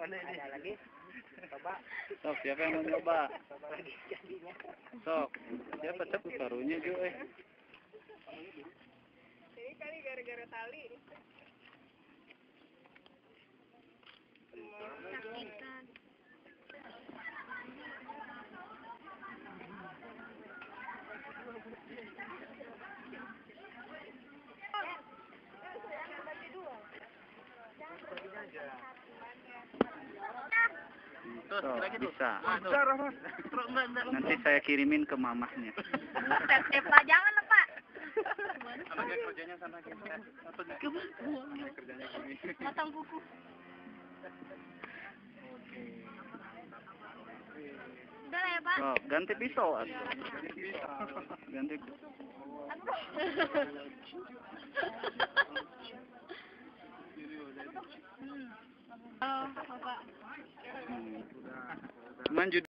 Ada lagi? Coba. Sok, siapa yang mau nyoba? Sok, siapa cepet taruhnya juga Ini kali gara-gara tali. Sakitan. So, bisa. Nanti saya kirimin ke mamahnya. Tep Pak, jangan lah Pak. Anaknya kerjanya sana gitu. Kerjanya gini. Matang kuku. Udah lah ya Pak. So, ganti pisau. Ganti. Oh, Bapak. Cuman